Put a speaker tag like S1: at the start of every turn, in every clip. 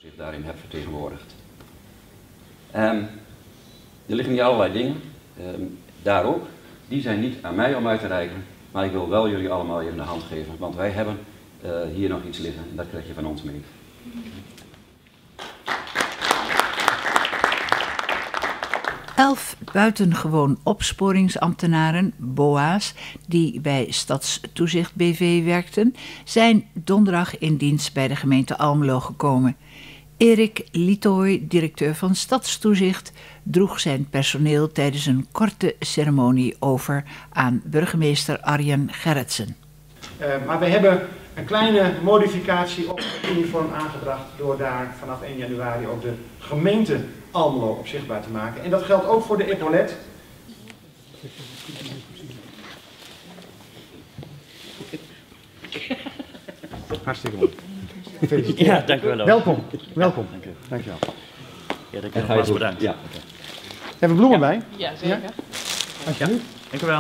S1: daarin heb vertegenwoordigd. Er liggen hier allerlei dingen, daar ook. Die zijn niet aan mij om uit te reiken, maar ik wil wel jullie allemaal even de hand geven, want wij hebben hier nog iets liggen en dat krijg je van ons mee.
S2: Elf buitengewoon opsporingsambtenaren, BOA's, die bij Stadstoezicht BV werkten, zijn donderdag in dienst bij de gemeente Almelo gekomen. Erik Lietoy, directeur van Stadstoezicht, droeg zijn personeel tijdens een korte ceremonie over aan burgemeester Arjen Gerritsen.
S3: Maar we hebben een kleine modificatie op het uniform aangebracht door daar vanaf 1 januari ook de gemeente Almelo op zichtbaar te maken. En dat geldt ook voor de epaulet. Hartstikke mooi. Gefeliciteerd.
S4: Ja, dank u wel.
S3: Welkom. Welkom. Dank je wel.
S4: Ja, dank je nogmaals bedankt.
S1: Ja.
S3: Hebben we bloemen bij?
S5: Ja, zeker.
S3: Ja? Alsjeblieft.
S4: Dank u wel.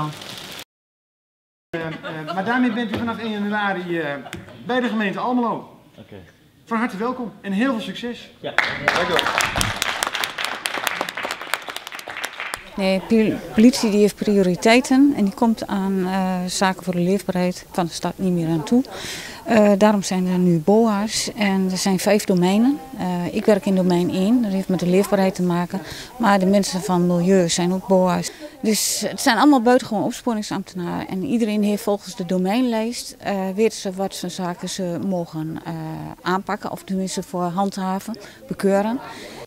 S3: Maar daarmee bent u vanaf 1 januari bij de gemeente Almelo.
S4: Okay.
S3: Van harte welkom en heel veel succes.
S4: Ja, dank u wel.
S6: Nee, politie die heeft prioriteiten en die komt aan zaken voor de leefbaarheid van de stad niet meer aan toe. Daarom zijn er nu BOA's en er zijn 5 domeinen. Ik werk in domein 1, dat heeft met de leefbaarheid te maken. Maar de mensen van milieu zijn ook BOA's. Dus het zijn allemaal buitengewoon opsporingsambtenaren. En iedereen heeft volgens de domeinlijst, weten ze wat voor zaken ze mogen aanpakken. Of tenminste voor handhaven, bekeuren.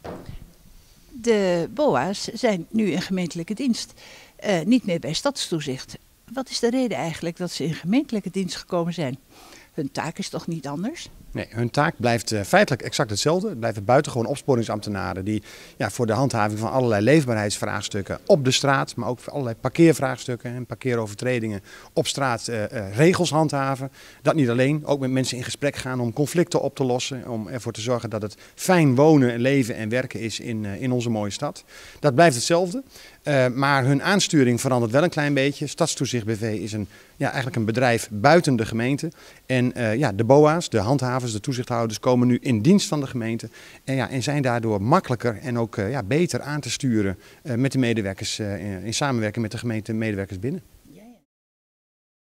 S2: De BOA's zijn nu in gemeentelijke dienst, niet meer bij Stadstoezicht. Wat is de reden eigenlijk dat ze in gemeentelijke dienst gekomen zijn? Hun taak is toch niet anders?
S7: Nee, hun taak blijft feitelijk exact hetzelfde. Het blijven buitengewoon opsporingsambtenaren die voor de handhaving van allerlei leefbaarheidsvraagstukken op de straat, maar ook voor allerlei parkeervraagstukken en parkeerovertredingen op straat regels handhaven. Dat niet alleen, ook met mensen in gesprek gaan om conflicten op te lossen, om ervoor te zorgen dat het fijn wonen, leven en werken is in onze mooie stad. Dat blijft hetzelfde. Maar hun aansturing verandert wel een klein beetje. Stadstoezicht BV is eigenlijk een bedrijf buiten de gemeente. En de BOA's, de handhavers, de toezichthouders komen nu in dienst van de gemeente. En zijn daardoor makkelijker en ook beter aan te sturen met de medewerkers in samenwerking met de gemeentemedewerkers binnen.